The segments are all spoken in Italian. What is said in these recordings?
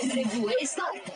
RVE Sport.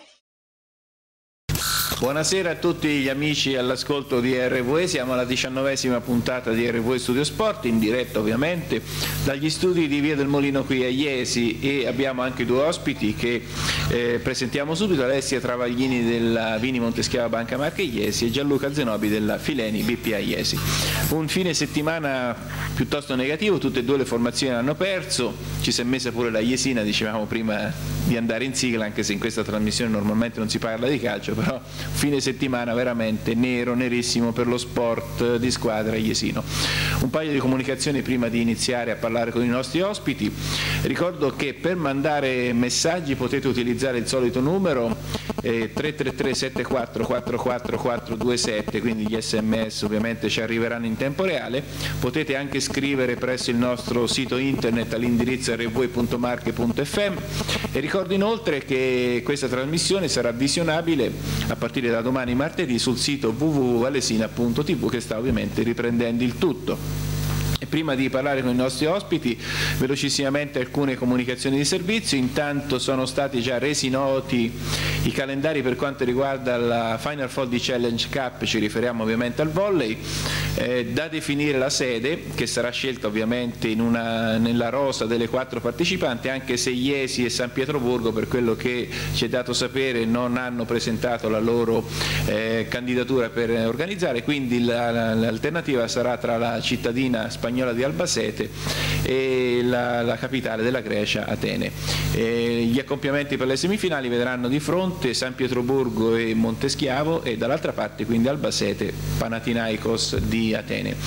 Buonasera a tutti gli amici all'ascolto di RVE, siamo alla 19ª puntata di RVE Studio Sport, in diretta ovviamente dagli studi di Via del Molino qui a Iesi, e abbiamo anche due ospiti che presentiamo subito: Alessia Travaglini della Vini Monteschiava Banca Marche Iesi e Gianluca Zenobi della Fileni BPA Iesi. Un fine settimana piuttosto negativo, tutte e due le formazioni hanno perso, ci si è messa pure la Iesina, dicevamo prima di andare in sigla, anche se in questa trasmissione normalmente non si parla di calcio, però fine settimana veramente nero, nerissimo per lo sport di squadra iesino. Un paio di comunicazioni prima di iniziare a parlare con i nostri ospiti. Ricordo che per mandare messaggi potete utilizzare il solito numero 333 74 44 427, quindi gli sms ovviamente ci arriveranno in tempo reale. Potete anche scrivere presso il nostro sito internet all'indirizzo rv.marche.fm, e ricordo inoltre che questa trasmissione sarà visionabile a partire da domani martedì sul sito www.valesina.tv, che sta ovviamente riprendendo il tutto. E prima di parlare con i nostri ospiti, velocissimamente alcune comunicazioni di servizio. Intanto sono stati già resi noti i calendari per quanto riguarda la Final Four di Challenge Cup, ci riferiamo ovviamente al volley, da definire la sede, che sarà scelta ovviamente nella rosa delle 4 partecipanti, anche se Iesi e San Pietroburgo, per quello che ci è dato sapere, non hanno presentato la loro candidatura per organizzare, quindi l'alternativa sarà tra la cittadina spagnola di Albacete e la capitale della Grecia, Atene. Gli accoppiamenti per le semifinali vedranno di fronte San Pietroburgo e Monteschiavo, e dall'altra parte quindi Albacete, Panathinaikos di Atene.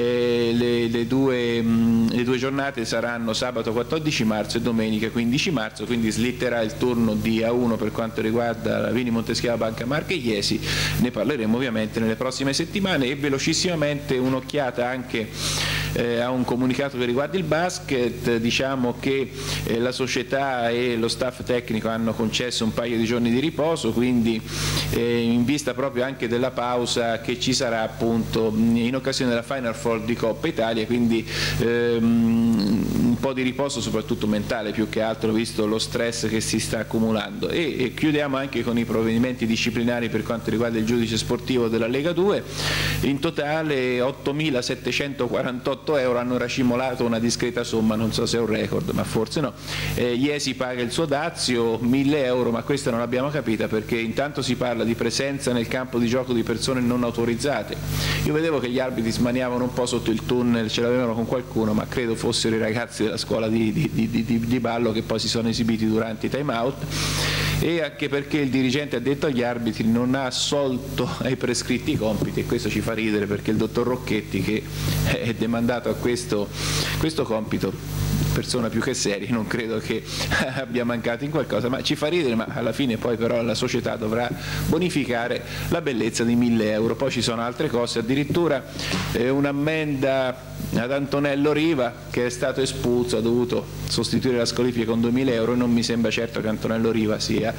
Le due giornate saranno sabato 14 marzo e domenica 15 marzo, quindi slitterà il turno di A1 per quanto riguarda la Vini Monteschiava Banca Marche Iesi. Ne parleremo ovviamente nelle prossime settimane. E velocissimamente un'occhiata anche a un comunicato che riguarda il basket. Diciamo che la società e lo staff tecnico hanno concesso un paio di giorni di riposo, quindi in vista proprio anche della pausa che ci sarà appunto in occasione della Final Four di Coppa Italia, quindi un po' di riposo soprattutto mentale più che altro, visto lo stress che si sta accumulando. E chiudiamo anche con i provvedimenti disciplinari per quanto riguarda il giudice sportivo della Lega 2. In totale 8.748 euro, hanno racimolato una discreta somma, non so se è un record, ma forse no. Iesi paga il suo dazio, 1.000 euro, ma questa non l'abbiamo capita, perché intanto si parla di presenza nel campo di gioco di persone non autorizzate. Io vedevo che gli arbitri smaniavano un po' sotto il tunnel, ce l'avevano con qualcuno, ma credo fossero i ragazzi della scuola di ballo che poi si sono esibiti durante i time out, e anche perché il dirigente ha detto agli arbitri non ha assolto ai prescritti compiti, e questo ci fa ridere perché il dottor Rocchetti, che è demandato a questo compito, persona più che seria, non credo che abbia mancato in qualcosa, ma ci fa ridere. Ma alla fine poi però la società dovrà bonificare la bellezza di 1.000 euro. Poi ci sono altre cose, addirittura un'ammenda ad Antonello Riva, che è stato espulso, ha dovuto sostituire la squalifica con 2.000 euro, e non mi sembra certo che Antonello Riva sia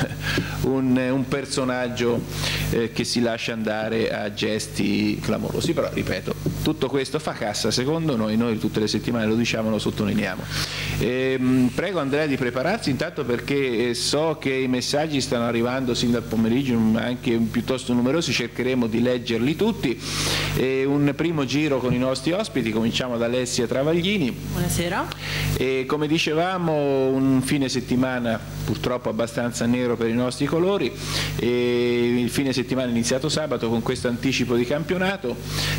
un personaggio che si lascia andare a gesti clamorosi. Però ripeto, tutto questo fa cassa secondo noi tutte le settimane lo diciamo, lo sottolineiamo. Prego Andrea di prepararsi intanto, perché so che i messaggi stanno arrivando sin dal pomeriggio, anche piuttosto numerosi, cercheremo di leggerli tutti. Un primo giro con i nostri ospiti, cominciamo da Alessia Travaglini. Buonasera. Come dicevamo, un fine settimana purtroppo abbastanza nero per i nostri colori. Il fine settimana è iniziato sabato con questo anticipo di campionato.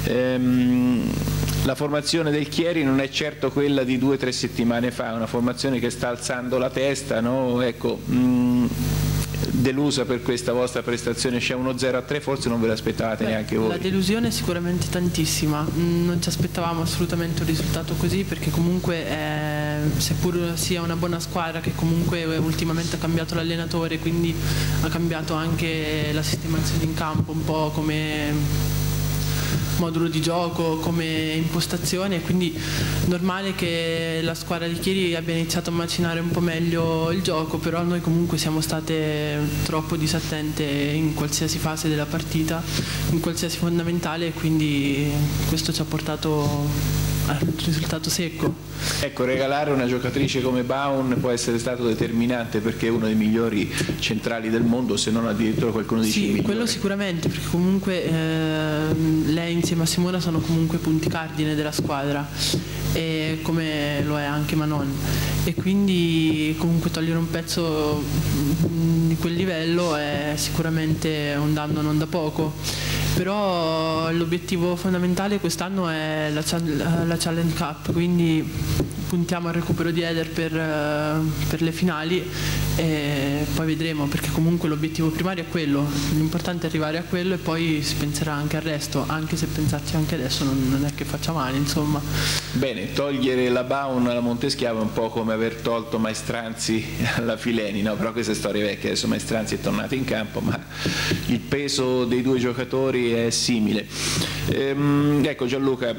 La formazione del Chieri non è certo quella di 2 o 3 settimane fa, è una formazione che sta alzando la testa, no? Ecco, delusa per questa vostra prestazione, c'è uno 0-3, forse non ve l'aspettavate neanche voi. La delusione è sicuramente tantissima, non ci aspettavamo assolutamente un risultato così, perché comunque seppur sia una buona squadra che comunque ultimamente ha cambiato l'allenatore, quindi ha cambiato anche la sistemazione in campo, un po' come modulo di gioco, come impostazione, quindi normale che la squadra di Chieri abbia iniziato a macinare un po' meglio il gioco, però noi comunque siamo state troppo disattente in qualsiasi fase della partita, in qualsiasi fondamentale, quindi questo ci ha portato al risultato secco. Ecco, regalare una giocatrice come Baun può essere stato determinante perché è uno dei migliori centrali del mondo, se non addirittura qualcuno dice sì, quello sicuramente, perché comunque lei insieme a Simona sono comunque punti cardine della squadra, e come lo è anche Manon, e quindi comunque togliere un pezzo di quel livello è sicuramente un danno non da poco. Però l'obiettivo fondamentale quest'anno è la Challenge Cup, quindi puntiamo al recupero di Eder per le finali e poi vedremo, perché comunque l'obiettivo primario è quello, l'importante è arrivare a quello e poi si penserà anche al resto, anche se pensarci anche adesso non è che faccia male, insomma. Bene, togliere la Baun alla Monteschiavo è un po' come aver tolto Maestranzi alla Fileni, no? Però questa è storia vecchia, adesso Maestranzi è tornato in campo, ma il peso dei due giocatori è simile. Ecco Gianluca,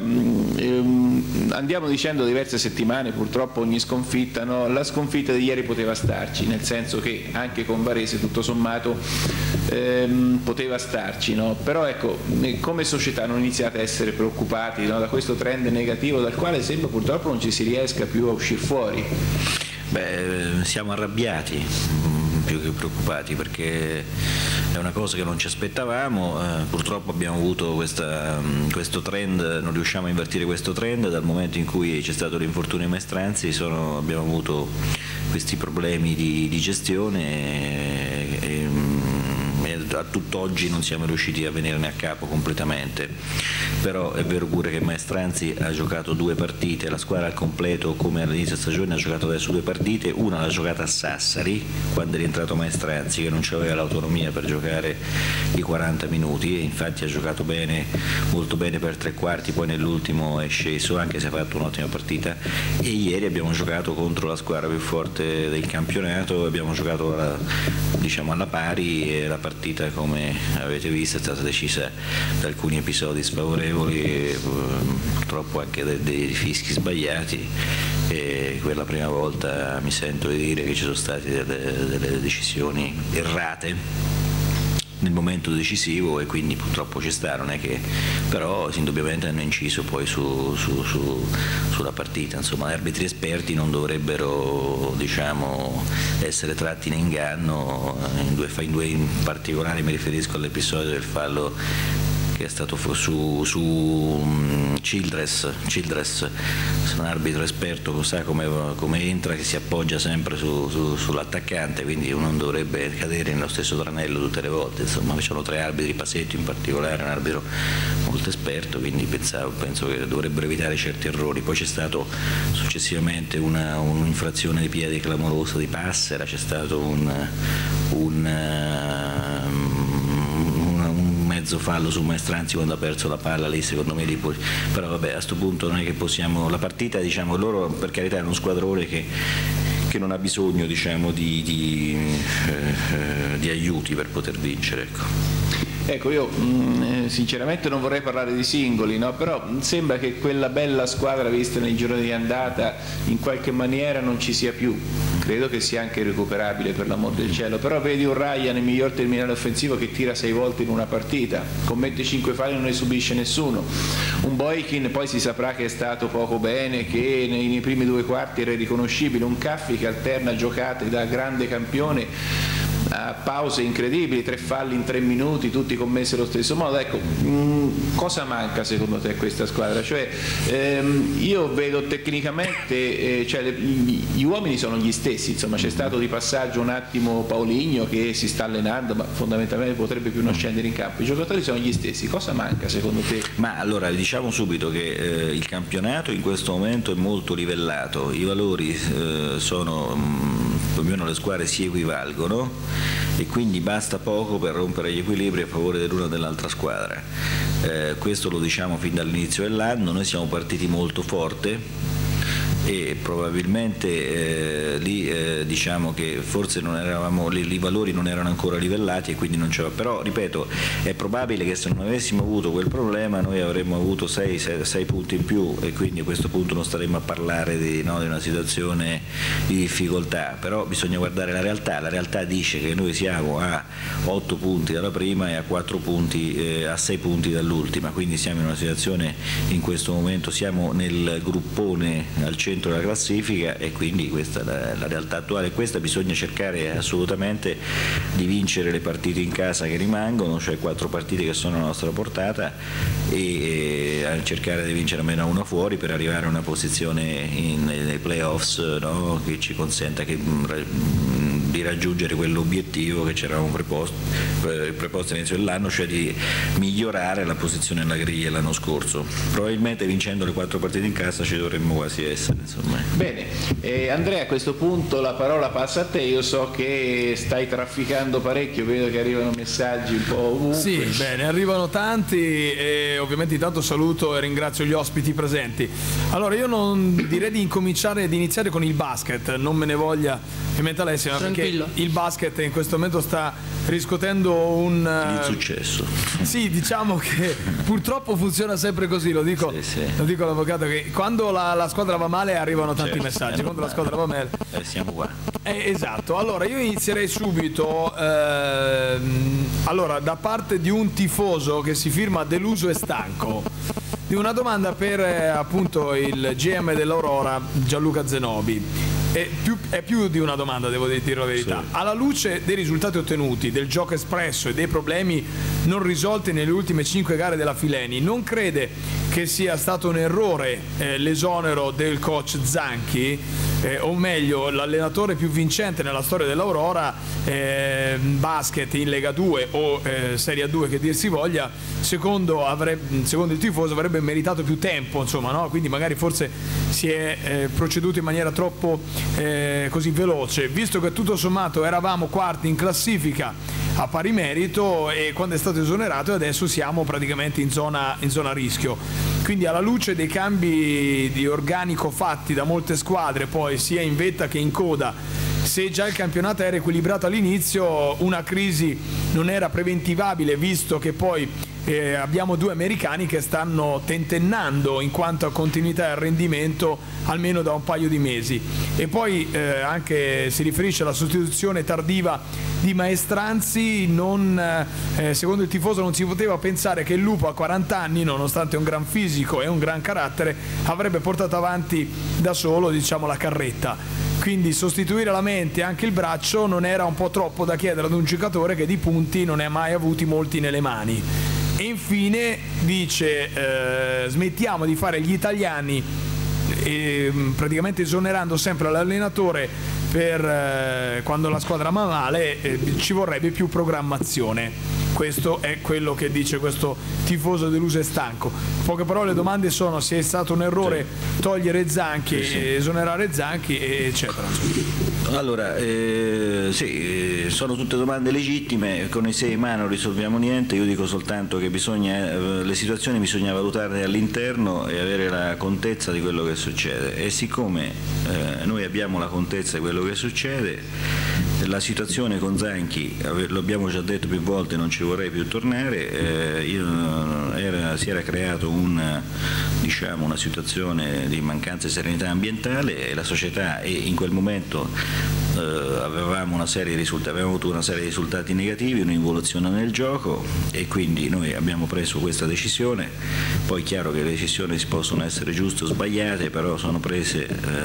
andiamo dicendo diverse settimane, purtroppo ogni sconfitta, no? La sconfitta di ieri poteva starci, nel senso che anche con Varese tutto sommato poteva starci, no? Però ecco, come società non iniziate a essere preoccupati, no? Da questo trend negativo dal quale sembra purtroppo non ci si riesca più a uscire fuori. Beh, siamo arrabbiati più che preoccupati, perché è una cosa che non ci aspettavamo. Purtroppo abbiamo avuto questo trend, non riusciamo a invertire questo trend dal momento in cui c'è stato l'infortunio di Maestranzi. Abbiamo avuto questi problemi di gestione e a tutt'oggi non siamo riusciti a venirne a capo completamente. Però è vero pure che Maestranzi ha giocato 2 partite, la squadra al completo come all'inizio stagione ha giocato adesso 2 partite, una l'ha giocata a Sassari quando è rientrato Maestranzi, che non aveva l'autonomia per giocare i 40 minuti, e infatti ha giocato bene, molto bene per 3/4, poi nell'ultimo è sceso anche se ha fatto un'ottima partita. E ieri abbiamo giocato contro la squadra più forte del campionato, abbiamo giocato alla pari, e la partita, come avete visto, è stata decisa da alcuni episodi sfavorevoli, purtroppo anche dei fischi sbagliati, e quella prima volta mi sento di dire che ci sono state delle decisioni errate nel momento decisivo, e quindi purtroppo ci sta, non è che, però indubbiamente hanno inciso poi sulla partita. Insomma, gli arbitri esperti non dovrebbero, essere tratti in inganno in particolare mi riferisco all'episodio del fallo che è stato su Childress, se un arbitro esperto sa come entra, che si appoggia sempre sull'attaccante, quindi uno non dovrebbe cadere nello stesso tranello tutte le volte. Insomma, ci sono 3 arbitri, Pasetti in particolare, un arbitro molto esperto, quindi penso che dovrebbero evitare certi errori. Poi c'è stato successivamente un'infrazione di piedi clamorosa di Passera, c'è stato un mezzo fallo su Maestranzi quando ha perso la palla, lì secondo me però vabbè, a questo punto non è che possiamo, la partita, loro per carità è uno squadrone che non ha bisogno di aiuti per poter vincere, ecco. Ecco, io sinceramente non vorrei parlare di singoli, no? Però sembra che quella bella squadra vista nei giorni di andata in qualche maniera non ci sia più. Credo che sia anche recuperabile, per l'amor del cielo, però vedi un Ryan, il miglior terminale offensivo, che tira 6 volte in una partita, commette 5 falli e non ne subisce nessuno. Un Boykin poi si saprà che è stato poco bene, che nei primi 2 quarti era irriconoscibile. Un Caffi che alterna giocate da grande campione a pause incredibili, 3 falli in 3 minuti, tutti commessi allo stesso modo. Ecco, cosa manca secondo te a questa squadra? Cioè, io vedo tecnicamente, gli uomini sono gli stessi, insomma c'è stato di passaggio un attimo Paulinho che si sta allenando, ma fondamentalmente potrebbe più non scendere in campo. I giocatori sono gli stessi, cosa manca secondo te? Ma allora diciamo subito che il campionato in questo momento è molto livellato, i valori sono più o meno, le squadre si equivalgono, e quindi basta poco per rompere gli equilibri a favore dell'una o dell'altra squadra. Questo lo diciamo fin dall'inizio dell'anno. Noi siamo partiti molto forte e probabilmente lì diciamo che forse non eravamo, i valori non erano ancora livellati e quindi non c'era, però ripeto, è probabile che se non avessimo avuto quel problema noi avremmo avuto 6 punti in più e quindi a questo punto non staremmo a parlare di una situazione di difficoltà, però bisogna guardare la realtà dice che noi siamo a 8 punti dalla prima e a 4 punti, a 6 punti dall'ultima, quindi siamo in una situazione, in questo momento siamo nel gruppone al centro della classifica e quindi questa è la realtà attuale. Questa bisogna cercare assolutamente di vincere le partite in casa che rimangono, cioè 4 partite che sono a nostra portata e cercare di vincere almeno una fuori per arrivare a una posizione nei playoffs, no? Che ci consenta di raggiungere quell'obiettivo che ci eravamo preposti all'inizio dell'anno, cioè di migliorare la posizione nella griglia l'anno scorso. Probabilmente vincendo le 4 partite in casa ci dovremmo quasi essere, insomma. Bene, Andrea, a questo punto la parola passa a te. Io so che stai trafficando parecchio, vedo che arrivano messaggi un po' ovunque. Sì, bene, arrivano tanti e ovviamente intanto saluto e ringrazio gli ospiti presenti. Allora io non direi di iniziare con il basket, non me ne voglia Alessia, perché il basket in questo momento sta riscuotendo un successo. Sì, diciamo che purtroppo funziona sempre così, lo dico all'avvocato, che quando la squadra va male arrivano tanti messaggi, quando la squadra va bene siamo qua. Esatto, allora io inizierei subito allora da parte di un tifoso che si firma deluso e stanco, di una domanda per appunto il GM dell'Aurora Gianluca Zenobi. È più di una domanda, devo dire la verità. Sì. Alla luce dei risultati ottenuti, del gioco espresso e dei problemi non risolti nelle ultime 5 gare della Fileni, non crede che sia stato un errore l'esonero del coach Zanchi, o meglio l'allenatore più vincente nella storia dell'Aurora, basket in Lega 2 o Serie A2 che dir si voglia, secondo il tifoso avrebbe meritato più tempo, insomma, no? Quindi magari forse si è proceduto in maniera troppo così veloce, visto che tutto sommato eravamo quarti in classifica a pari merito e quando è stato esonerato, e adesso siamo praticamente in zona rischio. Quindi alla luce dei cambi di organico fatti da molte squadre, poi sia in vetta che in coda, se già il campionato era equilibrato all'inizio, una crisi non era preventivabile, visto che poi abbiamo 2 americani che stanno tentennando in quanto a continuità e rendimento almeno da un paio di mesi. E poi anche si riferisce alla sostituzione tardiva di Maestranzi, secondo il tifoso non si poteva pensare che il Lupo a 40 anni, nonostante un gran fisico e un gran carattere, avrebbe portato avanti da solo, diciamo, la carretta. Quindi sostituire la mente e anche il braccio non era un po' troppo da chiedere ad un giocatore che di punti non ne ha mai avuti molti nelle mani. E infine dice smettiamo di fare gli italiani, praticamente esonerando sempre l'allenatore per quando la squadra va male, ci vorrebbe più programmazione. Questo è quello che dice questo tifoso deluso e stanco. Poche parole, le domande sono se è stato un errore togliere Zanchi, esonerare Zanchi, eccetera. Allora, sì, sono tutte domande legittime, con i 6 in mano non risolviamo niente, io dico soltanto che le situazioni bisogna valutarle all'interno e avere la contezza di quello che succede, e siccome noi abbiamo la contezza di quello che succede, la situazione con Zanchi, lo abbiamo già detto più volte, non ci vorrei più tornare, si era creato una situazione di mancanza di serenità ambientale e la società, e in quel momento avevamo avuto una serie di risultati negativi, un'involuzione nel gioco, e quindi noi abbiamo preso questa decisione. Poi è chiaro che le decisioni possono essere giuste o sbagliate, però sono prese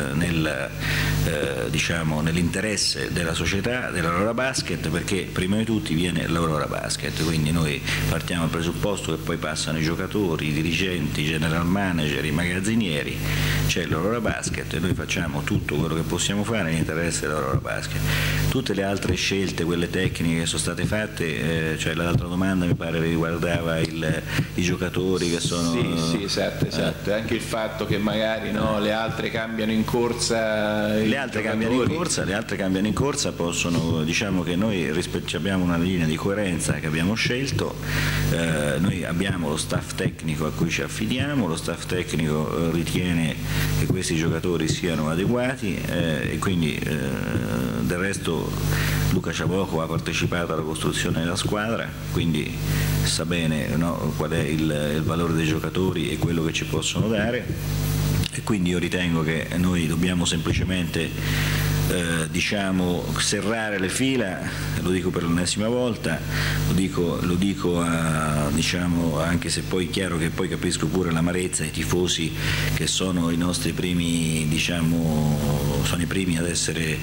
nell'interesse della società, dell'Aurora Basket, perché prima di tutti viene l'Aurora Basket, quindi noi partiamo dal presupposto che poi passano i giocatori, i dirigenti, i general manager, i magazzinieri, c'è l'Aurora Basket e noi facciamo tutto quello che possiamo fare nell'interesse dell'Aurora Basket. tutte le altre scelte, quelle tecniche che sono state fatte, cioè l'altra domanda mi pare riguardava i giocatori che sono... Sì, esatto. Anche il fatto che magari le altre cambiano in corsa. Le altre cambiano in corsa, possono, diciamo che noi abbiamo una linea di coerenza che abbiamo scelto, noi abbiamo lo staff tecnico a cui ci affidiamo, lo staff tecnico ritiene che questi giocatori siano adeguati e quindi del resto Luca Ciabocco ha partecipato alla costruzione della squadra, quindi sa bene qual è il valore dei giocatori e quello che ci possono dare, e quindi io ritengo che noi dobbiamo semplicemente diciamo serrare le fila, lo dico per l'ennesima volta, lo dico diciamo, anche se poi è chiaro che poi capisco pure l'amarezza ai tifosi che sono i nostri primi, diciamo, sono i primi ad essere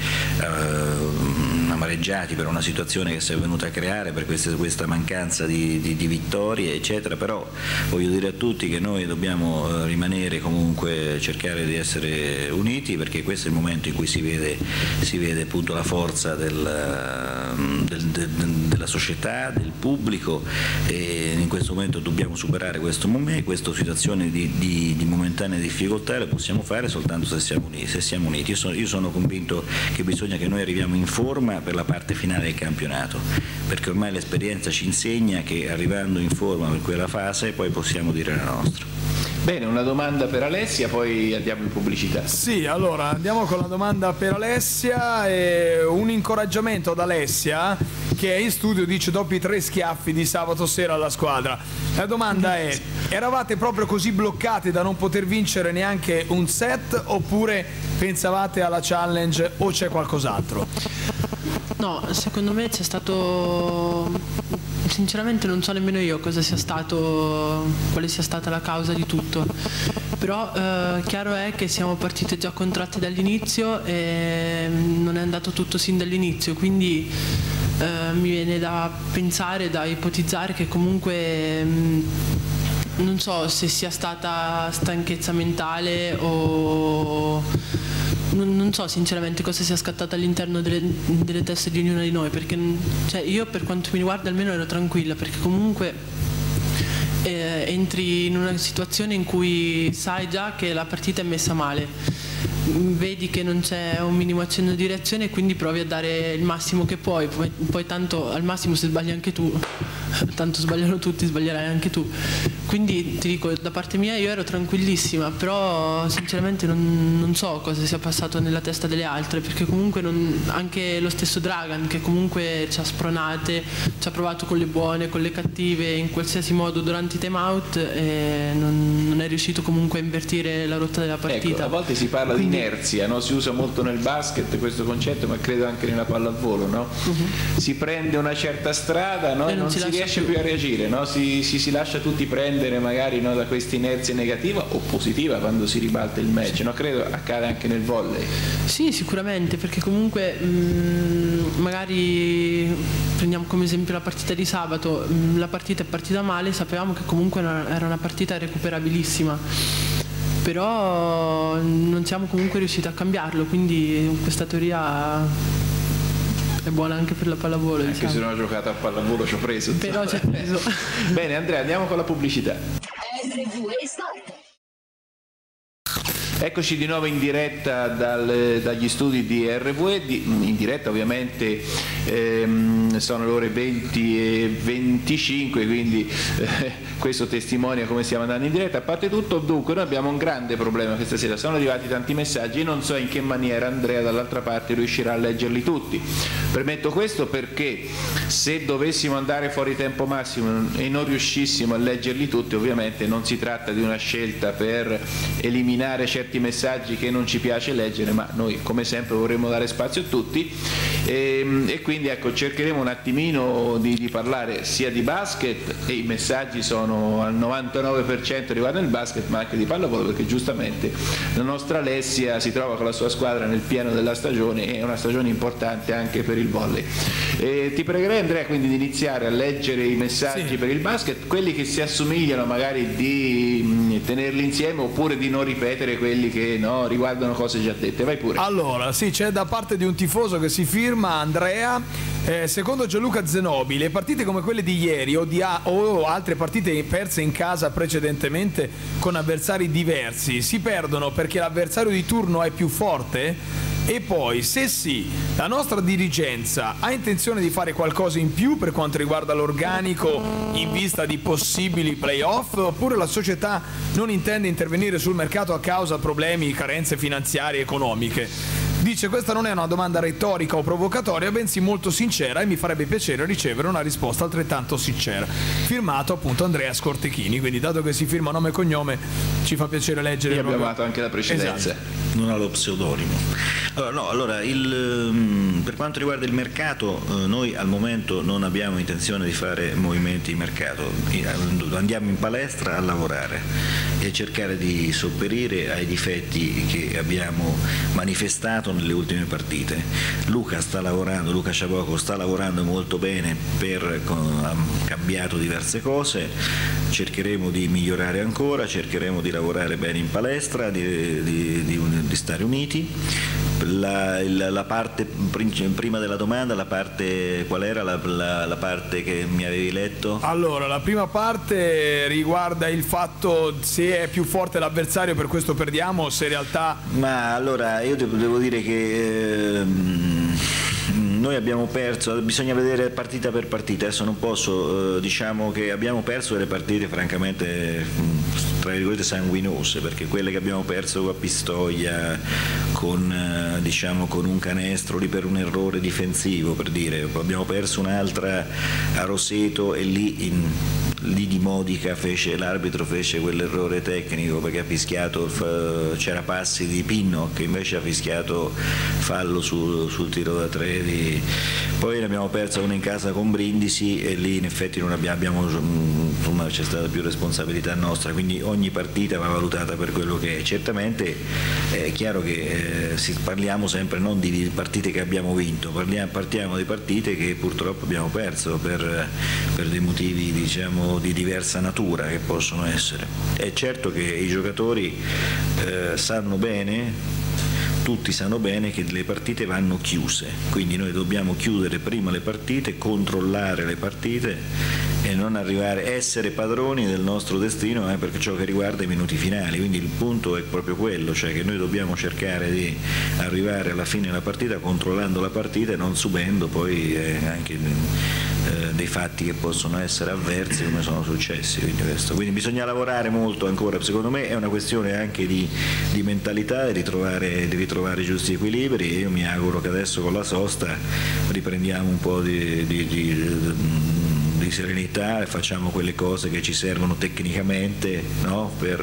amareggiati per una situazione che si è venuta a creare, per questa mancanza di vittorie eccetera, però voglio dire a tutti che noi dobbiamo rimanere comunque, cercare di essere uniti, perché questo è il momento in cui si vede appunto la forza della società, del pubblico, e in questo momento dobbiamo superare questa situazione di momentanea difficoltà, la possiamo fare soltanto se siamo uniti. Io sono convinto che bisogna che noi arriviamo in forma per la parte finale del campionato, perché ormai l'esperienza ci insegna che arrivando in forma per quella fase poi possiamo dire la nostra. Bene, una domanda per Alessia, poi andiamo in pubblicità. Sì, allora andiamo con la domanda per Alessia e un incoraggiamento ad Alessia che è in studio, dice: dopo i 3 schiaffi di sabato sera alla squadra. La domanda è: eravate proprio così bloccati da non poter vincere neanche un set, oppure pensavate alla challenge o c'è qualcos'altro? No, secondo me c'è stato, sinceramente non so nemmeno io quale sia stata la causa di tutto, però chiaro è che siamo partiti già contratti dall'inizio e non è andato tutto sin dall'inizio, quindi mi viene da pensare, da ipotizzare che comunque non so se sia stata stanchezza mentale o non so sinceramente cosa sia scattato all'interno delle teste di ognuno di noi, perché io per quanto mi riguarda almeno ero tranquilla, perché comunque entri in una situazione in cui sai già che la partita è messa male, vedi che non c'è un minimo accenno di reazione e quindi provi a dare il massimo che puoi, poi tanto al massimo se sbagli anche tu, tanto sbagliano tutti, sbaglierai anche tu, quindi ti dico, da parte mia io ero tranquillissima, però sinceramente non so cosa sia passato nella testa delle altre, perché comunque anche lo stesso Dragan, che comunque ci ha spronate, ci ha provato con le buone, con le cattive, in qualsiasi modo durante i time out, e non è riuscito comunque a invertire la rotta della partita. Ecco, a volte si parla di inerzia, no? Si usa molto nel basket questo concetto, ma credo anche nella pallavolo, no? Si prende una certa strada, no? E non si riesce più a reagire, no? Si lascia tutti prendere magari, no, da questa inerzia negativa o positiva quando si ribalta il match, no? Credo accade anche nel volley. Sì, sicuramente, perché comunque magari prendiamo come esempio la partita di sabato, la partita è partita male, sapevamo che comunque era una partita recuperabilissima, però non siamo comunque riusciti a cambiarlo, quindi questa teoria è buona anche per la pallavolo. Anche se non ho giocato a pallavolo ci ho preso. Però ci ho preso. Bene Andrea, andiamo con la pubblicità. Eccoci di nuovo in diretta dagli studi di RVE, in diretta ovviamente sono le ore 20:25, quindi questo testimonia come stiamo andando in diretta. A parte tutto, dunque, noi abbiamo un grande problema questa sera, sono arrivati tanti messaggi e non so in che maniera Andrea dall'altra parte riuscirà a leggerli tutti. Permetto questo perché se dovessimo andare fuori tempo massimo e non riuscissimo a leggerli tutti, ovviamente non si tratta di una scelta per eliminare certi messaggi che non ci piace leggere, ma noi come sempre vorremmo dare spazio a tutti e quindi ecco, cercheremo un attimino di parlare sia di basket, e i messaggi sono al 99% riguardano il basket, ma anche di pallavolo, perché giustamente la nostra Alessia si trova con la sua squadra nel pieno della stagione, e è una stagione importante anche per il volley. Ti pregherei, Andrea, quindi di iniziare a leggere i messaggi per il basket, quelli che si assomigliano magari di tenerli insieme, oppure di non ripetere quelli che riguardano cose già dette. Vai pure. Allora, sì, c'è da parte di un tifoso che si firma Andrea. Secondo Gianluca Zenobi, le partite come quelle di ieri o altre partite perse in casa precedentemente con avversari diversi si perdono perché l'avversario di turno è più forte? E poi, se sì, la nostra dirigenza ha intenzione di fare qualcosa in più per quanto riguarda l'organico in vista di possibili playoff, oppure la società non intende intervenire sul mercato a causa di problemi, carenze finanziarie e economiche? Dice: questa non è una domanda retorica o provocatoria, bensì molto sincera, e mi farebbe piacere ricevere una risposta altrettanto sincera. Firmato appunto Andrea Scortechini. Quindi, dato che si firma nome e cognome, ci fa piacere leggere. Io abbiamo dato anche la precedenza. Esatto. Non ha lo pseudonimo. Allora, per quanto riguarda il mercato, noi al momento non abbiamo intenzione di fare movimenti di mercato, andiamo in palestra a lavorare e cercare di sopperire ai difetti che abbiamo manifestato nelle ultime partite. Luca Ciapoco sta lavorando molto bene, ha cambiato diverse cose, cercheremo di migliorare ancora, cercheremo di lavorare bene in palestra, di stare uniti. La parte prima della domanda, qual era la parte che mi avevi letto? Allora, la prima parte riguarda il fatto se è più forte l'avversario, per questo perdiamo, se in realtà... Ma allora, io devo dire che noi abbiamo perso, bisogna vedere partita per partita, adesso non posso, diciamo che abbiamo perso delle partite francamente tra virgolette sanguinose, perché quelle che abbiamo perso a Pistoia con un canestro lì per un errore difensivo, per dire, abbiamo perso un'altra a Roseto e lì di Modica l'arbitro fece quell'errore tecnico perché ha fischiato, c'era passi di Pinnock che invece ha fischiato fallo sul tiro da tre poi ne abbiamo persa una in casa con Brindisi e lì in effetti non abbiamo insomma, c'è stata più responsabilità nostra, quindi ogni partita va valutata per quello che è. Certamente è chiaro che parliamo sempre non di partite che abbiamo vinto, partiamo di partite che purtroppo abbiamo perso per dei motivi di diversa natura che possono essere. È certo che i giocatori sanno bene, tutti sanno bene che le partite vanno chiuse, quindi noi dobbiamo chiudere prima le partite, controllare le partite e non essere padroni del nostro destino per ciò che riguarda i minuti finali, quindi il punto è proprio quello, cioè che noi dobbiamo cercare di arrivare alla fine della partita controllando la partita e non subendo poi anche dei fatti che possono essere avversi come sono successi, quindi bisogna lavorare molto ancora, secondo me è una questione anche di mentalità e di ritrovare i giusti equilibri, e io mi auguro che adesso con la sosta riprendiamo un po' di serenità e facciamo quelle cose che ci servono tecnicamente, no? per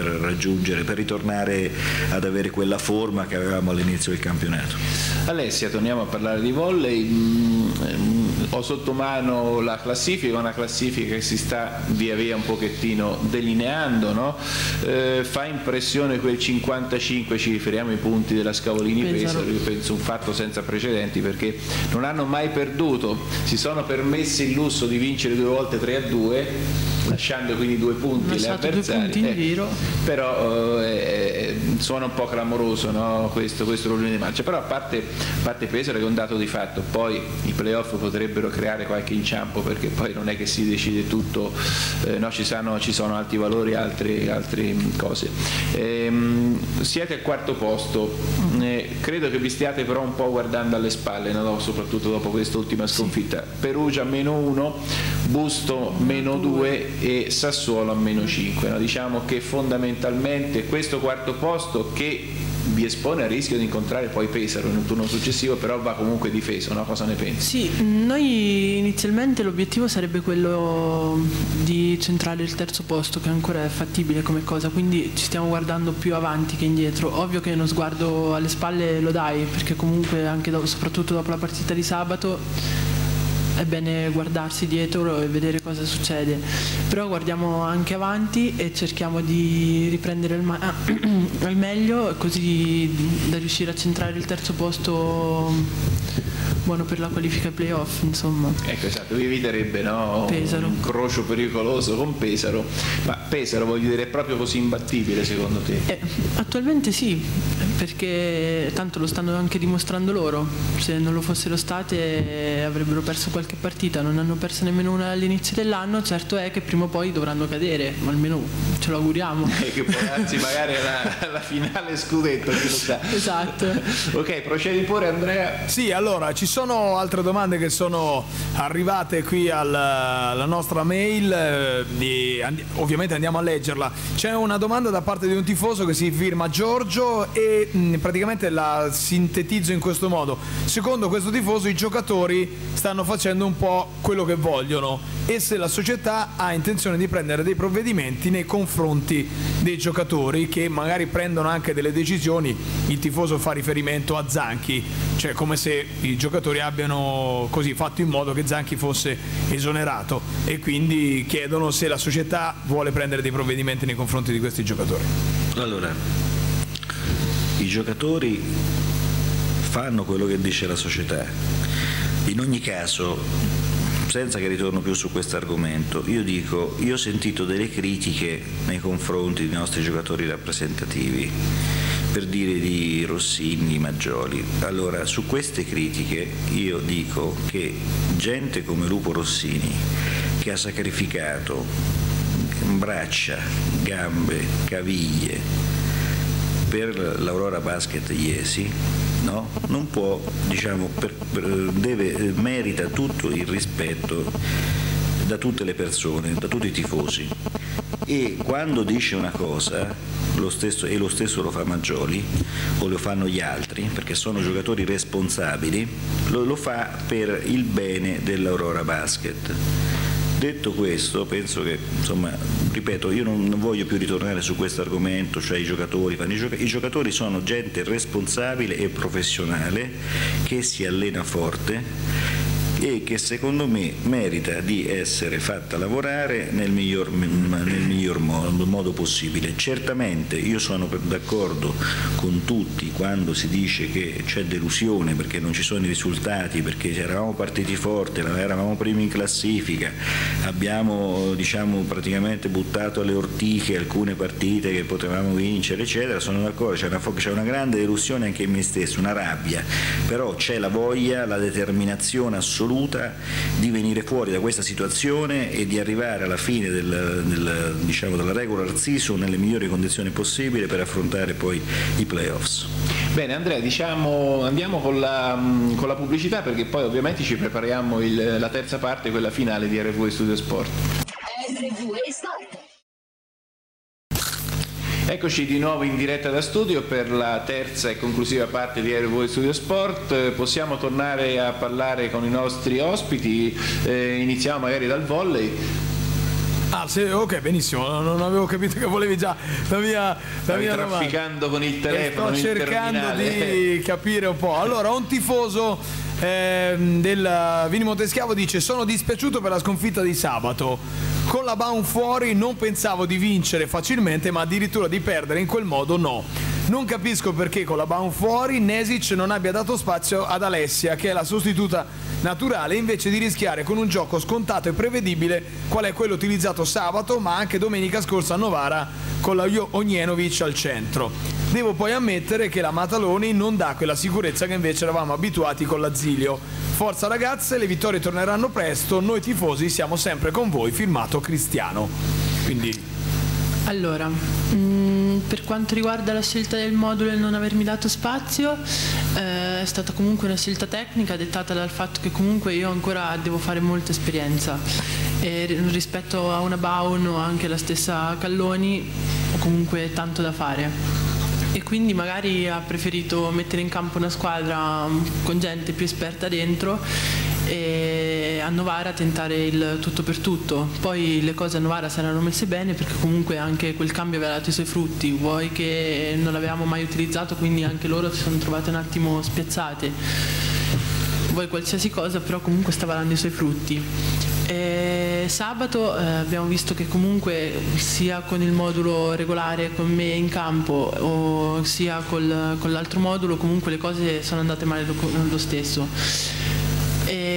ritornare ad avere quella forma che avevamo all'inizio del campionato. Alessia, torniamo a parlare di volley. Ho sotto mano la classifica, una classifica che si sta via via un pochettino delineando, no? Fa impressione quel 55, ci riferiamo ai punti della Scavolini Pesaro, io penso un fatto senza precedenti, perché non hanno mai perduto, si sono permessi il lusso di vincere 2 volte 3-2, lasciando quindi 2 punti agli avversari, però suona un po' clamoroso, no? questo problema di marcia, però a parte Pesaro che è un dato di fatto, poi i playoff potrebbero creare qualche inciampo, perché poi non è che si decide tutto, no, ci sono alti valori, altre cose. Siete al 4° posto, credo che vi stiate però un po' guardando alle spalle, no? Soprattutto dopo quest'ultima sconfitta. Perugia -1, Busto -2 e Sassuolo a -5, no? Diciamo che fondamentalmente questo 4° posto, che vi espone al rischio di incontrare poi Pesaro in un turno successivo, però va comunque difeso, no? Cosa ne pensi? Sì, noi inizialmente l'obiettivo sarebbe quello di centrare il 3° posto, che ancora è fattibile come cosa, quindi ci stiamo guardando più avanti che indietro. Ovvio che uno sguardo alle spalle lo dai, perché comunque anche soprattutto dopo la partita di sabato è bene guardarsi dietro e vedere cosa succede, però guardiamo anche avanti e cerchiamo di riprendere al meglio, così da riuscire a centrare il 3° posto buono per la qualifica ai playoff, insomma. Ecco, esatto, vi eviterebbe, no, Pesaro. un incrocio pericoloso con Pesaro. Ma Pesaro, voglio dire, è proprio così imbattibile secondo te? Attualmente sì, perché tanto lo stanno anche dimostrando loro. Se non lo fossero state avrebbero perso qualche partita, non hanno perso nemmeno una all'inizio dell'anno. Certo è che prima o poi dovranno cadere, ma almeno ce lo auguriamo. Che può darsi magari alla finale scudetto, chi lo sa. Esatto. Ok, procedi pure Andrea. Sì, allora ci sono altre domande che sono arrivate qui alla nostra mail, ovviamente andiamo a leggerla. C'è una domanda da parte di un tifoso che si firma Giorgio e praticamente la sintetizzo in questo modo: secondo questo tifoso i giocatori stanno facendo un po' quello che vogliono e se la società ha intenzione di prendere dei provvedimenti nei confronti dei giocatori che magari prendono anche delle decisioni. Il tifoso fa riferimento a Zanchi, cioè come se i giocatori abbiano così fatto in modo che Zanchi fosse esonerato, e quindi chiedono se la società vuole prendere dei provvedimenti nei confronti di questi giocatori. Allora, i giocatori fanno quello che dice la società. In ogni caso, senza che ritorno più su questo argomento, io ho sentito delle critiche nei confronti dei nostri giocatori rappresentativi, per dire di Rossini, Maggioli. Allora, su queste critiche io dico che gente come Lupo Rossini, che ha sacrificato braccia, gambe, caviglie per l'Aurora Basket Iesi, no? Non può, diciamo, merita tutto il rispetto da tutte le persone, da tutti i tifosi, e quando dice una cosa lo stesso lo fa Maggioli o lo fanno gli altri, perché sono giocatori responsabili, lo fa per il bene dell'Aurora Basket. Detto questo, penso che, insomma, ripeto, io non voglio più ritornare su questo argomento, cioè i giocatori sono gente responsabile e professionale che si allena forte e che secondo me merita di essere fatta lavorare nel miglior modo possibile. Certamente io sono d'accordo con tutti quando si dice che c'è delusione perché non ci sono i risultati, perché eravamo partiti forti, eravamo primi in classifica, abbiamo, diciamo, praticamente buttato alle ortiche alcune partite che potevamo vincere, eccetera. Sono d'accordo, c'è una grande delusione anche in me stesso, una rabbia, però c'è la voglia, la determinazione assoluta di venire fuori da questa situazione e di arrivare alla fine della regular season nelle migliori condizioni possibili per affrontare poi i playoffs. Bene Andrea, andiamo con la pubblicità, perché poi ovviamente ci prepariamo la terza parte, quella finale di RV Studio Sport. RV Sport. Eccoci di nuovo in diretta da studio per la terza e conclusiva parte di RV Studio Sport. Possiamo tornare a parlare con i nostri ospiti, iniziamo magari dal volley. Ah sì, ok, benissimo, non avevo capito che volevi già la mia trafficando con il telefono, sto cercando di capire un po'. Allora, un tifoso del Vini Monteschiavo dice: sono dispiaciuto per la sconfitta di sabato. Con la Baum fuori non pensavo di vincere facilmente, ma addirittura di perdere in quel modo no. Non capisco perché con la Baum fuori Nesic non abbia dato spazio ad Alessia, che è la sostituta naturale, invece di rischiare con un gioco scontato e prevedibile qual è quello utilizzato sabato, ma anche domenica scorsa a Novara con la Ognjenovic al centro. Devo poi ammettere che la Mataloni non dà quella sicurezza che invece eravamo abituati con l'Asilio. Forza ragazze, le vittorie torneranno presto, noi tifosi siamo sempre con voi, firmato Cristiano. Quindi allora, per quanto riguarda la scelta del modulo e non avermi dato spazio, è stata comunque una scelta tecnica dettata dal fatto che comunque io ancora devo fare molta esperienza e rispetto a una Baun o anche la stessa Calloni ho comunque tanto da fare. E quindi magari ha preferito mettere in campo una squadra con gente più esperta dentro e a Novara tentare il tutto per tutto. Poi le cose a Novara saranno messe bene perché comunque anche quel cambio aveva dato i suoi frutti, vuoi che non l'avevamo mai utilizzato, quindi anche loro si sono trovate un attimo spiazzate, vuoi qualsiasi cosa, però comunque stava dando i suoi frutti. E sabato abbiamo visto che comunque sia con il modulo regolare con me in campo o sia con l'altro modulo comunque le cose sono andate male lo stesso.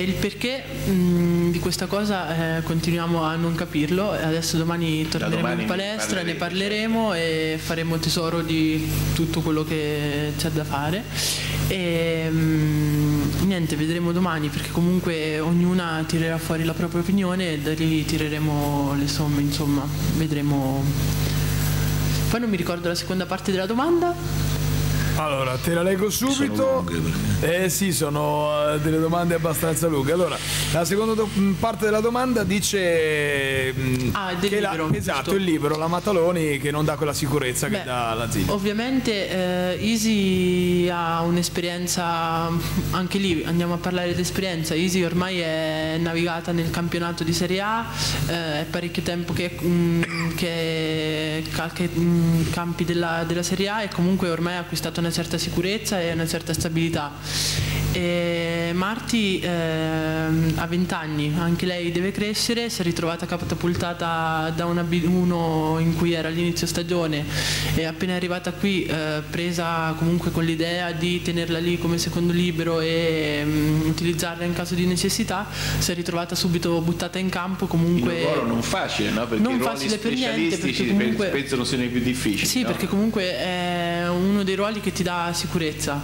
il perché di questa cosa continuiamo a non capirlo. Adesso domani torneremo in palestra, ne parleremo e faremo tesoro di tutto quello che c'è da fare. E niente, vedremo domani, perché comunque ognuna tirerà fuori la propria opinione e da lì tireremo le somme, insomma, vedremo. Poi non mi ricordo la seconda parte della domanda. Allora, te la leggo subito. Sì, sono delle domande abbastanza lunghe. Allora, la seconda parte della domanda dice del libro, esatto, giusto. il libro, la Mataloni, che non dà quella sicurezza che dà l'azienda. Ovviamente Isi ha un'esperienza, anche lì andiamo a parlare di esperienza. Isi ormai è navigata nel campionato di Serie A, è parecchio tempo che calca i campi della Serie A, e comunque ormai ha acquistato una certa sicurezza e una certa stabilità. E Marti ha 20 anni, anche lei deve crescere, si è ritrovata catapultata da una B1 in cui era all'inizio stagione, e appena è arrivata qui presa comunque con l'idea di tenerla lì come secondo libero e utilizzarla in caso di necessità, si è ritrovata subito buttata in campo. Comunque in un ruolo non facile, no? Perché non i ruoli facile per niente, specialistici perché comunque penso non siano i più difficili. sì, no? perché comunque è uno dei ruoli che ti dà sicurezza,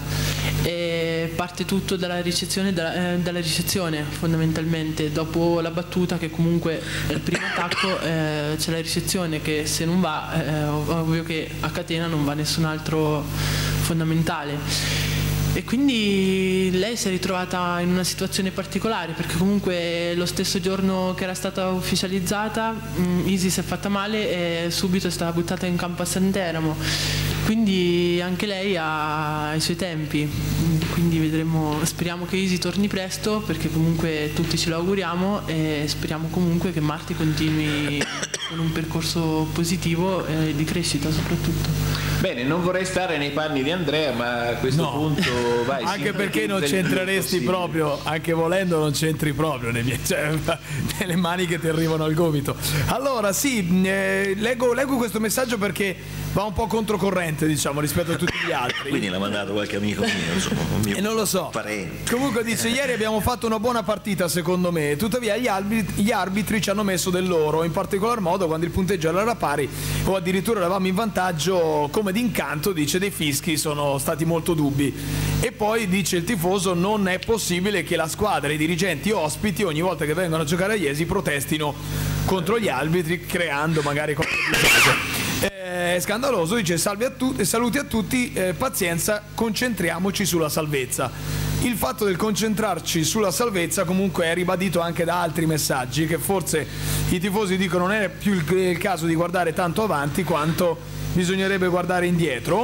e parte tutto dalla ricezione fondamentalmente. Dopo la battuta, che comunque è il primo attacco, c'è la ricezione, che se non va è ovvio che a catena non va nessun altro fondamentale. E quindi lei si è ritrovata in una situazione particolare, perché comunque lo stesso giorno che era stata ufficializzata Isi si è fatta male e subito è stata buttata in campo a Santeramo, quindi anche lei ha i suoi tempi. Quindi vedremo, speriamo che Isi torni presto, perché comunque tutti ce lo auguriamo, e speriamo comunque che Marti continui con un percorso positivo e di crescita soprattutto. Bene, non vorrei stare nei panni di Andrea, ma a questo punto vai. Anche perché non c'entreresti proprio, anche volendo non c'entri proprio nelle mani che ti arrivano al gomito. Allora sì, leggo questo messaggio perché va un po' controcorrente, diciamo, rispetto a tutti gli altri. Quindi l'ha mandato qualche amico mio, insomma, un mio non lo so. parente. Comunque dice: ieri abbiamo fatto una buona partita secondo me, tuttavia gli arbitri ci hanno messo del loro, in particolar modo quando il punteggio era pari o addirittura eravamo in vantaggio, come d'incanto, dice, dei fischi sono stati molto dubbi. E poi dice il tifoso: non è possibile che la squadra, i dirigenti ospiti, ogni volta che vengono a giocare a Iesi protestino contro gli arbitri, creando magari qualche disagio. È scandaloso, dice: saluti a tutti, pazienza, concentriamoci sulla salvezza. Il fatto del concentrarci sulla salvezza comunque è ribadito anche da altri messaggi, che forse i tifosi dicono non è più il caso di guardare tanto avanti quanto bisognerebbe guardare indietro.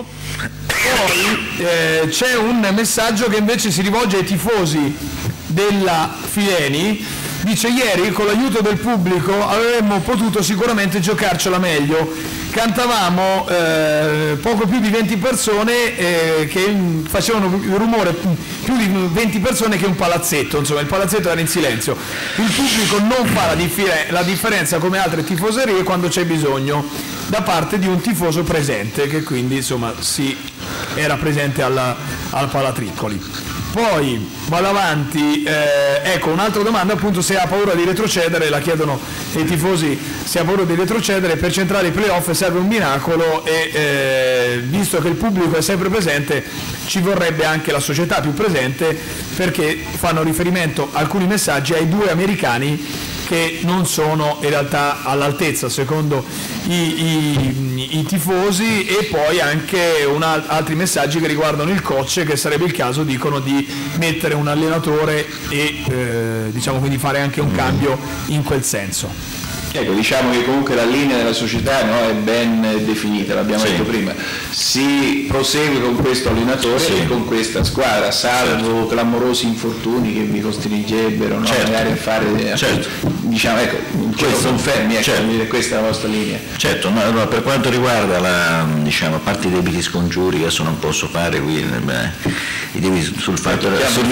Poi c'è un messaggio che invece si rivolge ai tifosi della Fileni. Dice: ieri con l'aiuto del pubblico avremmo potuto sicuramente giocarcela meglio. Cantavamo poco più di 20 persone che facevano rumore, più di 20 persone che un palazzetto, insomma il palazzetto era in silenzio. Il pubblico non fa la differenza come altre tifoserie quando c'è bisogno da parte di un tifoso presente, che quindi insomma era presente al Palatriccoli. Poi vado avanti, ecco un'altra domanda, appunto, se ha paura di retrocedere, la chiedono i tifosi, se ha paura di retrocedere. Per centrare i playoff serve un miracolo e visto che il pubblico è sempre presente ci vorrebbe anche la società più presente, perché fanno riferimento alcuni messaggi ai due americani che non sono in realtà all'altezza secondo i tifosi, e poi anche altri messaggi che riguardano il coach, che sarebbe il caso, dicono, di mettere un allenatore e diciamo quindi fare anche un cambio in quel senso. Ecco, diciamo che comunque la linea della società, no, è ben definita, l'abbiamo detto prima, si prosegue con questo allenatore e con questa squadra, salvo clamorosi infortuni che vi costringerebbero, no, magari a fare, diciamo, ecco, questo confermi, ecco, questa è la vostra linea. Certo, no, allora, per quanto riguarda diciamo, a parte i debiti scongiuri, adesso non posso fare qui i debiti sul fatto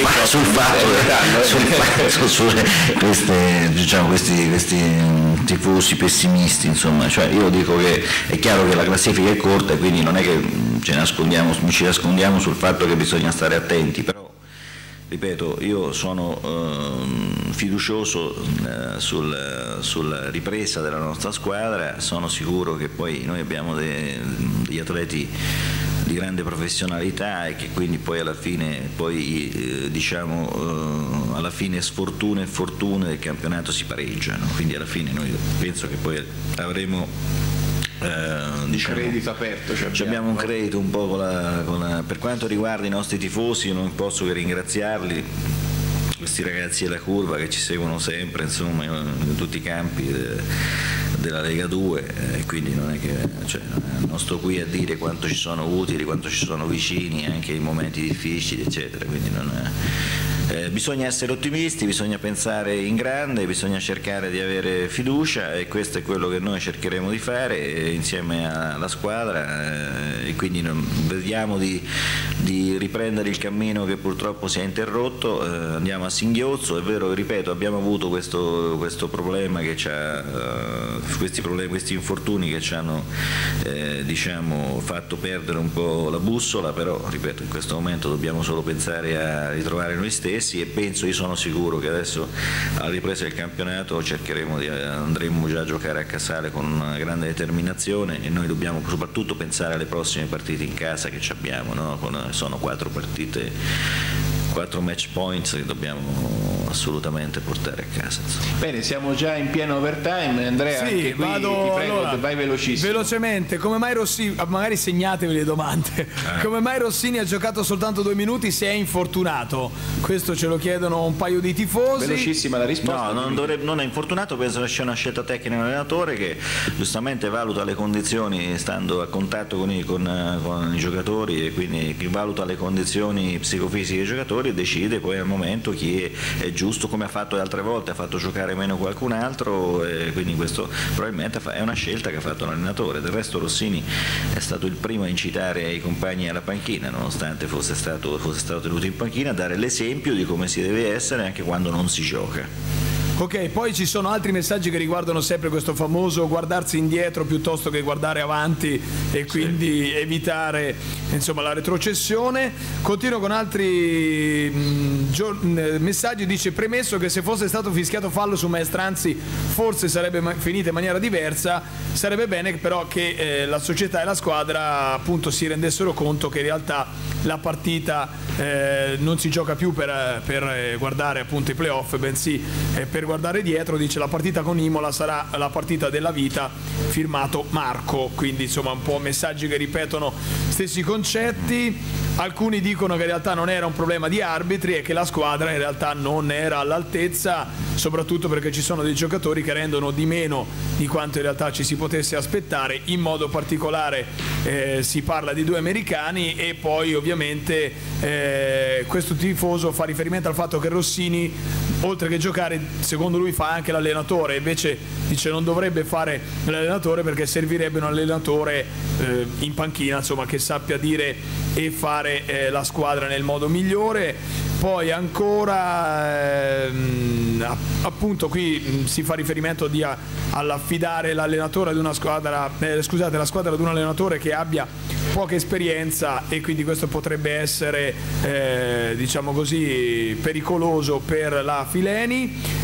questi tifosi pessimisti, insomma, cioè io dico che è chiaro che la classifica è corta e quindi non è che ci nascondiamo sul fatto che bisogna stare attenti, però ripeto, io sono fiducioso sulla ripresa della nostra squadra, sono sicuro che poi noi abbiamo degli atleti di grande professionalità e che quindi poi alla fine alla fine sfortuna e fortune del campionato si pareggiano, quindi alla fine noi penso che poi avremo credito aperto, abbiamo un credito un po' per quanto riguarda i nostri tifosi. Non posso che ringraziarli, questi ragazzi della curva che ci seguono sempre, insomma, in tutti i campi della Lega 2, e quindi non è che non sto qui a dire quanto ci sono utili, quanto ci sono vicini anche in momenti difficili, eccetera, quindi bisogna essere ottimisti, bisogna pensare in grande, bisogna cercare di avere fiducia, e questo è quello che noi cercheremo di fare insieme alla squadra, e quindi vediamo di riprendere il cammino che purtroppo si è interrotto. Andiamo a singhiozzo, è vero, ripeto, abbiamo avuto questo problema che questi infortuni che ci hanno fatto perdere un po' la bussola, però ripeto, in questo momento dobbiamo solo pensare a ritrovare noi stessi, e io sono sicuro che adesso alla ripresa del campionato andremo già a giocare a Casale con una grande determinazione, e noi dobbiamo soprattutto pensare alle prossime partite in casa che abbiamo, no? Sono 4 partite, 4 match points che dobbiamo assolutamente portare a casa, insomma. Bene, siamo già in pieno overtime, Andrea, sì, anche qui ti prego, vai velocissimo. Velocemente, come mai Rossini, magari segnatevi le domande, come mai Rossini ha giocato soltanto 2 minuti se è infortunato? Questo ce lo chiedono un paio di tifosi. Velocissima la risposta. No, non è infortunato, penso che sia una scelta tecnica dell'allenatore che giustamente valuta le condizioni, stando a contatto con i giocatori, e quindi chi valuta le condizioni psicofisiche dei giocatori e decide poi al momento chi è giusto, come ha fatto le altre volte, ha fatto giocare meno qualcun altro, e quindi questo probabilmente è una scelta che ha fatto l'allenatore. Del resto Rossini è stato il primo a incitare i compagni alla panchina, nonostante fosse stato tenuto in panchina, a dare l'esempio di come si deve essere anche quando non si gioca. Ok, poi ci sono altri messaggi che riguardano sempre questo famoso guardarsi indietro piuttosto che guardare avanti, e quindi evitare, insomma, la retrocessione. Continuo con altri messaggi. Dice: premesso che se fosse stato fischiato fallo su Maestranzi forse sarebbe finita in maniera diversa, sarebbe bene però che la società e la squadra appunto si rendessero conto che in realtà la partita non si gioca più per guardare appunto i playoff, bensì per guardare dietro. Dice: la partita con Imola sarà la partita della vita, firmato Marco. Quindi insomma un po' messaggi che ripetono stessi concetti. Alcuni dicono che in realtà non era un problema di arbitri e che la squadra in realtà non era all'altezza, soprattutto perché ci sono dei giocatori che rendono di meno di quanto in realtà ci si potesse aspettare. In modo particolare si parla di 2 americani, e poi ovviamente questo tifoso fa riferimento al fatto che Rossini, oltre che giocare, secondo lui fa anche l'allenatore. Invece dice non dovrebbe fare l'allenatore, perché servirebbe un allenatore in panchina, insomma, che sappia dire e fare la squadra nel modo migliore. Poi ancora appunto qui si fa riferimento all'affidare l'allenatore ad una squadra, la squadra ad un allenatore che abbia poca esperienza, e quindi questo potrebbe essere diciamo così pericoloso per la Fileni.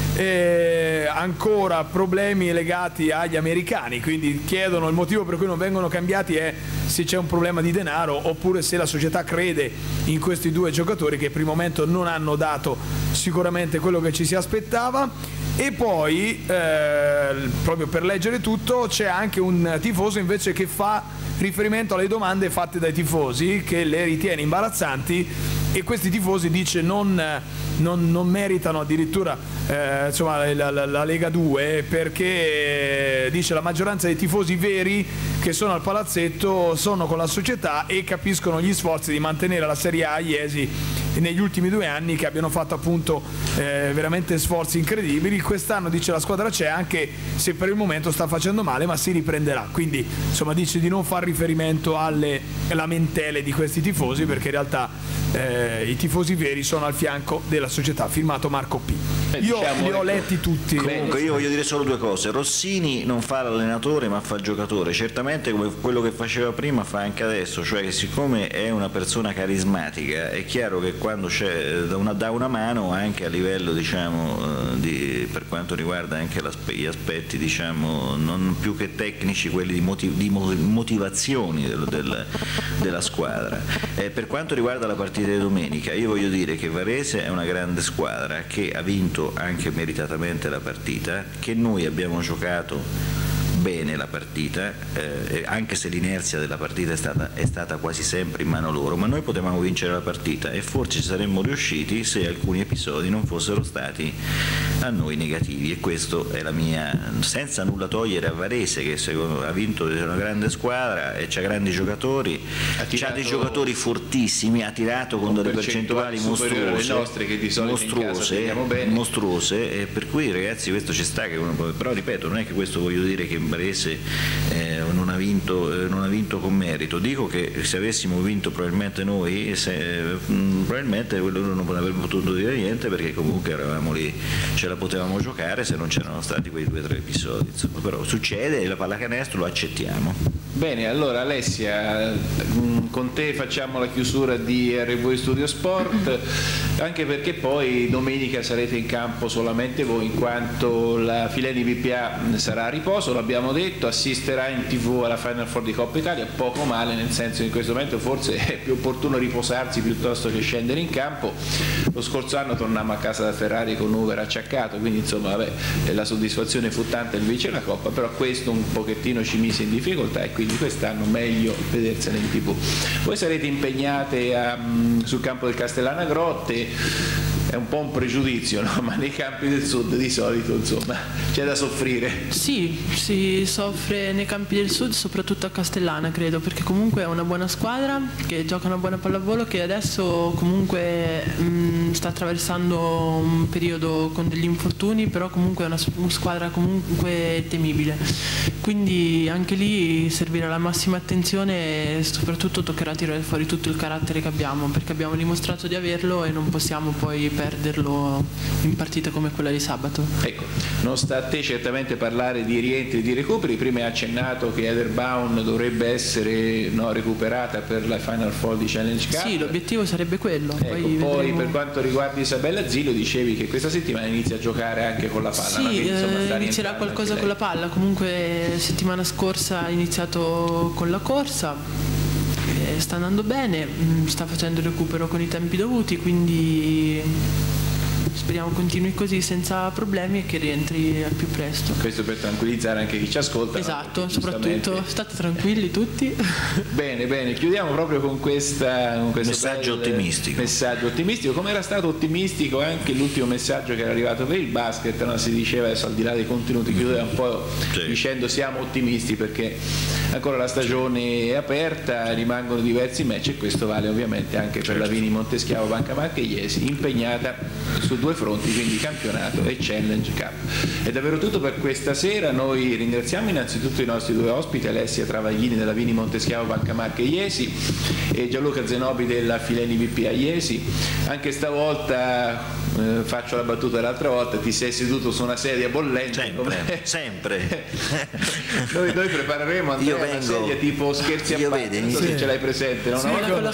Ancora problemi legati agli americani, quindi chiedono il motivo per cui non vengono cambiati è se c'è un problema di denaro, oppure se la società crede in questi 2 giocatori che per il momento non hanno dato sicuramente quello che ci si aspettava. E poi proprio per leggere tutto, c'è anche un tifoso invece che fa riferimento alle domande fatte dai tifosi, che le ritiene imbarazzanti, e questi tifosi dice non meritano addirittura insomma la Lega 2, perché dice la maggioranza dei tifosi veri che sono al palazzetto sono con la società e capiscono gli sforzi di mantenere la Serie A Iesi negli ultimi 2 anni, che abbiano fatto appunto veramente sforzi incredibili. Quest'anno dice la squadra c'è, anche se per il momento sta facendo male, ma si riprenderà. Quindi insomma dice di non far riferimento alle lamentele di questi tifosi, perché in realtà i tifosi veri sono al fianco della società. Firmato Marco P. Io diciamo, li ho letti tutti. Comunque io voglio dire solo due cose: Rossini non fa l'allenatore ma fa il giocatore, certamente come quello che faceva prima fa anche adesso, cioè che siccome è una persona carismatica è chiaro che quando c'è dà una mano anche a livello, diciamo, per quanto riguarda anche gli aspetti, diciamo, non più che tecnici, quelli di motivazioni della squadra. Per quanto riguarda la partita di domenica, io voglio dire che Varese è una grande squadra che ha vinto anche meritatamente la partita, che noi abbiamo giocato bene la partita, anche se l'inerzia della partita è stata quasi sempre in mano loro, ma noi potevamo vincere la partita e forse ci saremmo riusciti se alcuni episodi non fossero stati a noi negativi, e questo è la mia, senza nulla togliere a Varese che ha vinto una grande squadra e c'ha grandi giocatori, c'ha dei giocatori fortissimi, ha tirato con delle percentuali mostruose, e per cui ragazzi questo ci sta, però ripeto, non è che questo voglio dire che Varese non ha vinto con merito, dico che se avessimo vinto probabilmente noi probabilmente quello non avrebbe potuto dire niente, perché comunque eravamo lì, ce la potevamo giocare se non c'erano stati quei 2 o 3 episodi, insomma. Però succede, la pallacanestro lo accettiamo. Bene, allora Alessia, con te facciamo la chiusura di RV Studio Sport, anche perché poi domenica sarete in campo solamente voi, in quanto la Fileni VPA sarà a riposo, l'abbiamo detto, assisterà in TV alla Final Four di Coppa Italia, poco male, nel senso che in questo momento forse è più opportuno riposarsi piuttosto che scendere in campo. Lo scorso anno tornammo a casa da Ferrari con Uber acciaccato, quindi insomma la soddisfazione fu tanta il vincere la Coppa, però questo un pochettino ci mise in difficoltà e quindi quest'anno meglio vedersene in TV. Voi sarete impegnate sul campo del Castellana Grotte, è un po' un pregiudizio, no? Ma nei campi del sud di solito insomma c'è da soffrire. Sì, si soffre nei campi del sud, soprattutto a Castellana credo, perché comunque è una buona squadra che gioca una buona pallavolo, che adesso comunque sta attraversando un periodo con degli infortuni, però comunque è una squadra comunque temibile, quindi anche lì servirà la massima attenzione e soprattutto toccherà tirare fuori tutto il carattere che abbiamo, perché abbiamo dimostrato di averlo e non possiamo poi perderlo in partite come quella di sabato. Ecco, non sta a te certamente parlare di rientri e di recuperi, prima hai accennato che Heather dovrebbe essere recuperata per la Final Four di Challenge Cup. Sì, l'obiettivo sarebbe quello. Ecco, poi per quanto riguarda Isabella Zilio dicevi che questa settimana inizia a giocare anche con la palla. Sì, quindi, insomma, inizierà qualcosa con la palla, comunque settimana scorsa ha iniziato con la corsa, sta andando bene, sta facendo il recupero con i tempi dovuti, quindi speriamo continui così senza problemi e che rientri al più presto. Questo per tranquillizzare anche chi ci ascolta. Esatto, soprattutto state tranquilli tutti. Bene, chiudiamo proprio con questo messaggio ottimistico. Come era stato ottimistico anche l'ultimo messaggio che era arrivato per il basket, no? Si diceva, adesso al di là dei contenuti, chiudeva un po' dicendo siamo ottimisti perché ancora la stagione è aperta, rimangono diversi match e questo vale ovviamente anche per la Vini Monteschiavo Banca Marche Iesi, impegnata su 2 fronti, quindi campionato e Challenge Cup. È davvero tutto per questa sera, noi ringraziamo innanzitutto i nostri 2 ospiti, Alessia Travaglini della Vini Monteschiavo Banca Marche Iesi e Gianluca Zenobi della Fileni VPA Iesi. Anche stavolta faccio la battuta dell'altra volta, ti sei seduto su una sedia bollente sempre. noi prepareremo Andrea una sedia tipo scherzi a parte, non so se ce l'hai presente, no?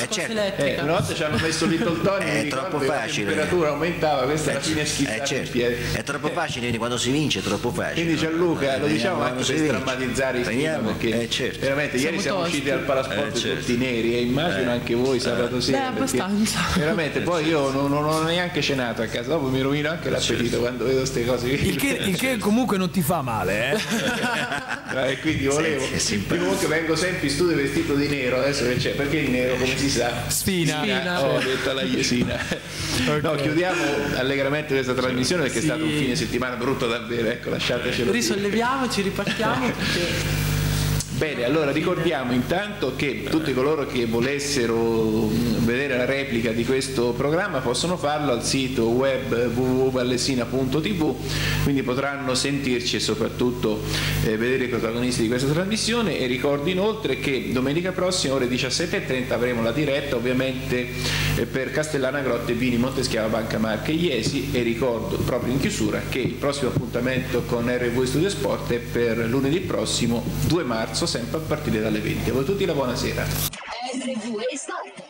Una volta ci hanno messo Little Tony, è troppo facile, la temperatura aumentava, questa alla fine è schizzata in piedi. È troppo facile, quindi quando si vince è troppo facile. Quindi Gianluca, lo diciamo anche per drammatizzare il film, perché veramente ieri siamo usciti al Palasport tutti neri e immagino anche voi sabato sera. Abbastanza. Veramente, poi io non ho neanche cenato a casa, dopo mi rovino anche l'appetito quando vedo queste cose. Il che comunque non ti fa male, E quindi volevo. Comunque vengo sempre in studio vestito di nero, adesso che c'è, perché di nero come si sa? Sfina. Ho detto alla Iesina. Okay. No, chiudiamo allegramente questa trasmissione perché è stato un fine settimana brutto davvero, ecco, lasciatecelo. Risolleviamoci, ripartiamo perché... Bene, allora ricordiamo intanto che tutti coloro che volessero vedere la replica di questo programma possono farlo al sito web www.vallesina.tv, quindi potranno sentirci e soprattutto vedere i protagonisti di questa trasmissione. E ricordo inoltre che domenica prossima ore 17:30 avremo la diretta ovviamente per Castellana Grotte Vini Monteschiava Banca Marche Iesi, e ricordo proprio in chiusura che il prossimo appuntamento con RV Studio Sport è per lunedì prossimo 2 marzo, sempre a partire dalle 20. A voi tutti la buonasera. RV Sport.